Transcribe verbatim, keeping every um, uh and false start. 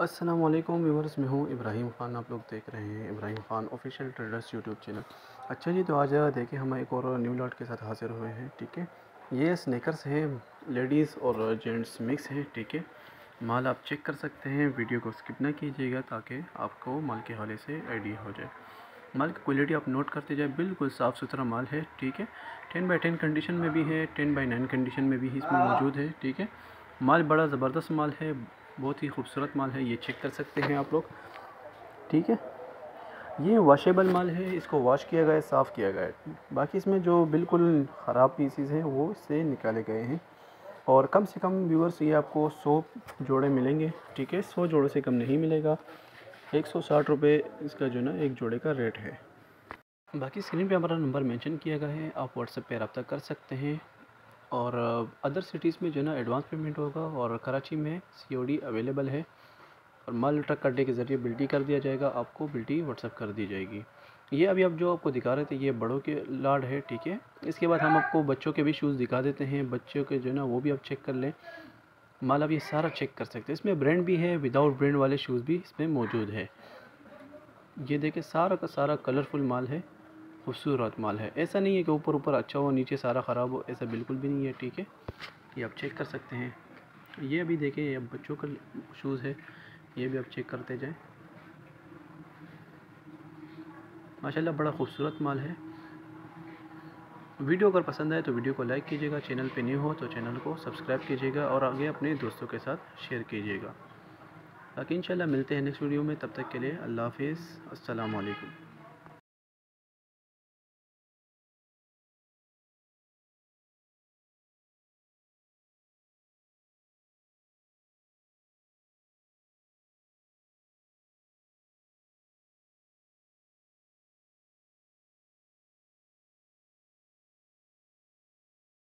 अस्सलाम वालेकुम व्यूअर्स, मैं हूँ इब्राहिम ख़ान। आप लोग देख रहे हैं Ibrahim Khan official traders YouTube channel. अच्छा जी, तो आज देखिए हम एक और न्यू लॉट के साथ हाज़िर हुए हैं। ठीक है, ये स्नेकर्स हैं, लेडीज़ और जेंट्स मिक्स हैं। ठीक है, माल आप चेक कर सकते हैं, वीडियो को स्किप ना कीजिएगा ताकि आपको माल के हवाले से आइडिया हो जाए। माल की क्वालिटी आप नोट करते जाए, बिल्कुल साफ़ सुथरा माल है। ठीक है, टेन बाई टेन कंडीशन में भी है, टेन बाई नाइन कंडीशन में भी इसमें मौजूद है। ठीक है, माल बड़ा ज़बरदस्त माल है, बहुत ही खूबसूरत माल है, ये चेक कर सकते हैं आप लोग। ठीक है, ये वॉशेबल माल है, इसको वॉश किया गया है, साफ़ किया गया है। बाकी इसमें जो बिल्कुल ख़राब पीसीज हैं वो इससे निकाले गए हैं। और कम से कम व्यूअर्स ये आपको सौ जोड़े मिलेंगे। ठीक है, सौ जोड़ों से कम नहीं मिलेगा। एक सौ साठ रुपये इसका जो ना एक जोड़े का रेट है। बाकी स्क्रीन पे हमारा नंबर मेंशन किया गया है, आप व्हाट्सएप पे रब्ता कर सकते हैं। और अदर सिटीज़ में जो ना एडवांस पेमेंट होगा, और कराची में सीओडी अवेलेबल है। और माल ट्रक अड्डे के ज़रिए बिल्टी कर दिया जाएगा, आपको बिल्टी व्हाट्सएप कर दी जाएगी। ये अभी आप जो आपको दिखा रहे थे ये बड़ों के लाड है। ठीक है, इसके बाद हम आपको बच्चों के भी शूज़ दिखा देते हैं, बच्चों के जो ना वो भी आप चेक कर लें। माल आप ये सारा चेक कर सकते हैं, इसमें ब्रांड भी है, विदाउट ब्रांड वाले शूज़ भी इसमें मौजूद है। ये देखिए सारा का सारा कलरफुल माल है, खूबसूरत माल है। ऐसा नहीं है कि ऊपर ऊपर अच्छा हो नीचे सारा ख़राब हो, ऐसा बिल्कुल भी नहीं है। ठीक है, ये आप चेक कर सकते हैं। ये अभी देखिए ये बच्चों का शूज़ है, ये भी आप चेक करते जाएं। माशाल्लाह बड़ा खूबसूरत माल है। वीडियो अगर पसंद आए तो वीडियो को लाइक कीजिएगा, चैनल पे न्यू हो तो चैनल को सब्सक्राइब कीजिएगा और आगे अपने दोस्तों के साथ शेयर कीजिएगा। बाकी इंशाल्लाह मिलते हैं नेक्स्ट वीडियो में, तब तक के लिए अल्लाह हाफिज़, अस्सलाम वालेकुम।